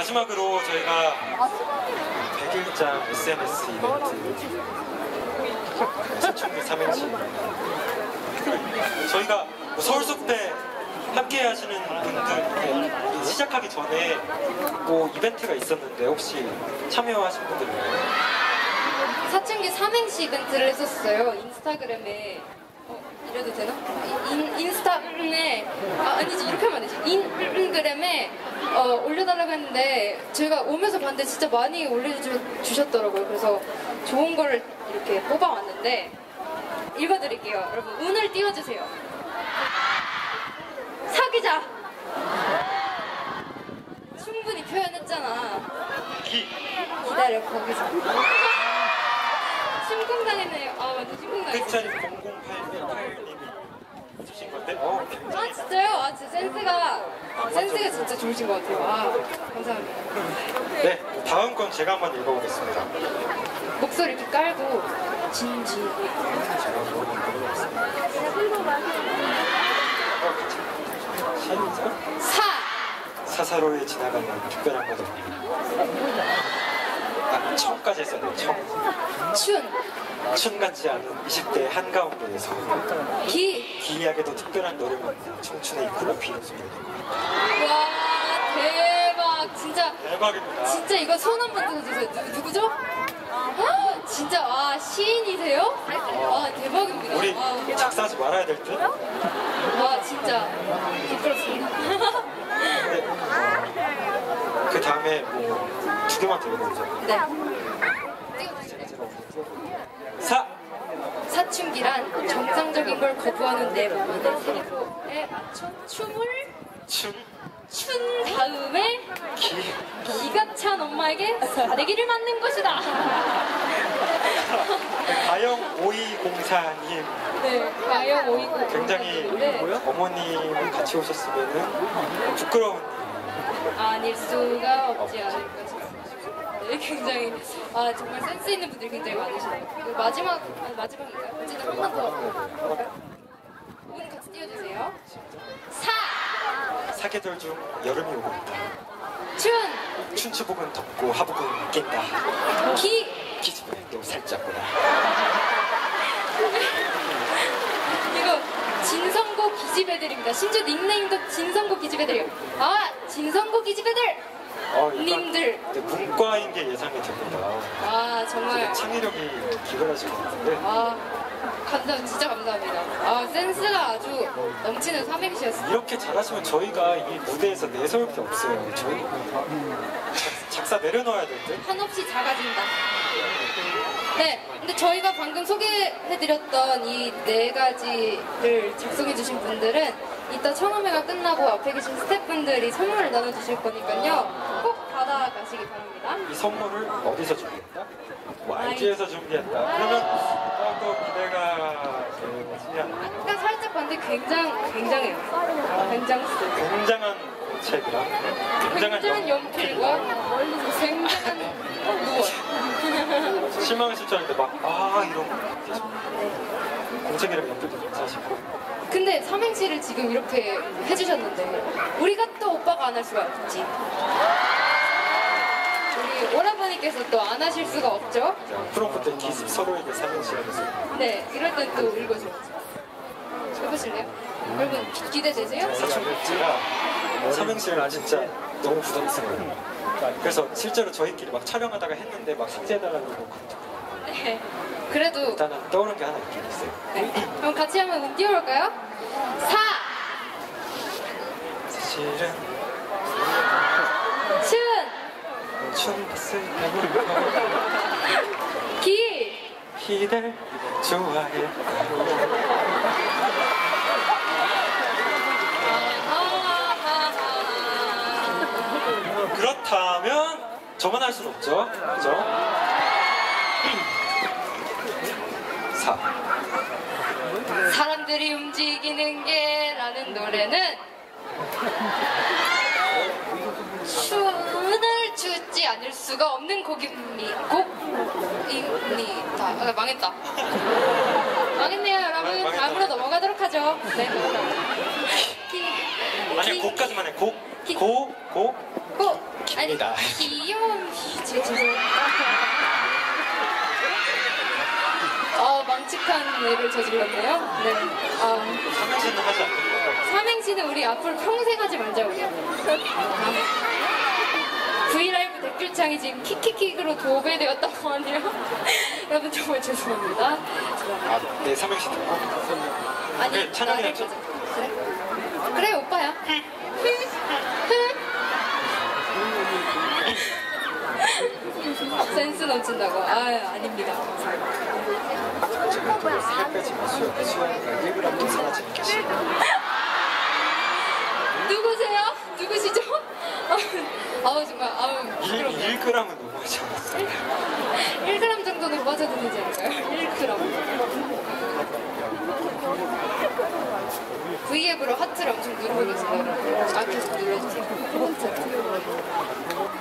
마지막으로 저희가 100일장 SNS 이벤트 사춘기 삼행시 저희가 뭐 서울숲대 함께 하시는 분들 시작하기 전에 뭐 이벤트가 있었는데 혹시 참여하신 분들 있나요? 사춘기 삼행시 이벤트를 했었어요. 인스타그램에 이래도 되나? 인스타그램에 아니지 이렇게 하면 안 되지. 인그램에 올려달라고 했는데 저희가 오면서 봤는데 진짜 많이 올려주셨더라고요. 그래서 좋은 거를 이렇게 뽑아왔는데 읽어드릴게요. 여러분 운을 띄워주세요. 사귀자. 충분히 표현했잖아. 기다려 거기서. 심쿵당했네요. 아 완전 심쿵당했어요. 끝자리 0088님이 주신 건데 아 진짜요? 아 진짜 센스가 진짜 좋으신 것 같아요. 아 감사합니다. 네, 다음 건 제가 한번 읽어보겠습니다. 목소리 이렇게 깔고 진지. 사사로에 지나가는 특별한 거죠. 청까지 했었네요. 춘 같지 않은 20대 한가운데에서 기이하게도 특별한 노래만 청춘의 입구가 비는 소리가 와 대박 진짜 대박입니다. 진짜 이거 손 한번 들어주세요. 누구죠? 진짜 와 시인이세요? 와 대박입니다. 우리 작사하지 말아야 될 듯? 와 진짜 부끄럽습니다. 그 다음에 뭐 두 개만 더 읽어보죠. 네. 사춘기란 정상적인 걸 거부하는 내 몸만의 세리프에 맞춰 춘 다음에 기가 찬 엄마에게 사대기를 맞는 것이다. 가영 5204님. 네, 가영 5204. 굉장히 어머님이 같이 오셨으면은 부끄러운 아닐 수가 없지 않을까 싶습니다. 네, 굉장히 정말 센스 있는 분들이 굉장히 많으시네요. 마지막인가요? 어쨌든 한 번 더. 운 같이 띄워주세요. 사계절 중 여름이 오고 있다. 춘추복은 덥고 하복은 낀다. 기집애도 살짝구나. 이거 진성고 기집애들입니다. 심지어 닉네임도 진성고 기집애들이에요. 진성고 기집애들! 님들. 문과인 게 예상이 됩니다. 정말. 창의력이 기발하신 것 같은데. 진짜 감사합니다. 센스가 아주 넘치는 삼행시였어요. 이렇게 잘하시면 저희가 이 무대에서 내세울 게 없어요. 저희 작사 내려놓아야 될 듯? 한없이 작아진다. 네, 근데 저희가 방금 소개해드렸던 이 4가지를 작성해주신 분들은 이따 청음회가 끝나고 앞에 계신 스태프분들이 선물을 나눠주실 거니까요. 꼭 받아가시기 바랍니다. 이 선물을 어디서 준비했다? 뭐 RG에서 준비했다. 그러면 또 기대가 되지 않나요? 아까 살짝 봤는데 굉장해요. 굉장한 책이랑 굉장한 연필과 굉장한 무엇. 실망하실 줄 알았는데 이런 거 공책이랑 연필도 괜찮으시고. 근데 삼행시를 지금 이렇게 해주셨는데 우리가 또 오빠가 안 할 수가 없지. 우리 오라버니께서 또 안 하실 수가 없죠. 프로포트 기습 서로에게 삼행시 하면서. 네, 이럴 땐 또 읽어줘야죠. 해보실래요? 여러분 기대되세요? 제가 삼행시를 진짜 너무 부담스러워요. 그래서 실제로 저희끼리 막 촬영하다가 했는데 막 삭제해달라고 그러고. 네. 그래도 일단은 떠오른 게 하나 있긴 있어요. 네. 그럼 같이 한번 운 띄워볼까요? 사실은 춘 기를 좋아해. 그렇다면 저만 할 수는 없죠. 그죠? 사람들이 움직이는 게 라는 노래는 춤을 추지 않을 수가 없는 곡입니다. 망했다. 망했네요 여러분. 망했다. 다음으로 넘어가도록 하죠. 네. 아니 곡까지만 해. 곡 고. 아니 입니다. 귀여운 죄송합니다. 망측한 애를 저질렀네요. 네. 삼행시는 하지 않겠다. 삼행시는 우리 앞으로 평생 하지 말자 우리. 브이라이브 댓글창이 지금 킥킥킥으로 도배되었다고 하네요. 여러분 정말 죄송합니다. 네, 삼행시 듣고. 아니 네, 찬양이랑 나를 그래? 그래 오빠야. 센스 넘친다고. 아닙니다. 제가 또 살 빼지 마세요. 수영이가 1g도 사라지는 게 싫어. 누구세요? 누구시죠? 정말 1g은 너무하지 않았어요. 1g 정도는 빠져도 되지 않을까요? 1g. V앱으로 하트를 엄청 누르고 계세요. 계속 눌러주세요. 하트.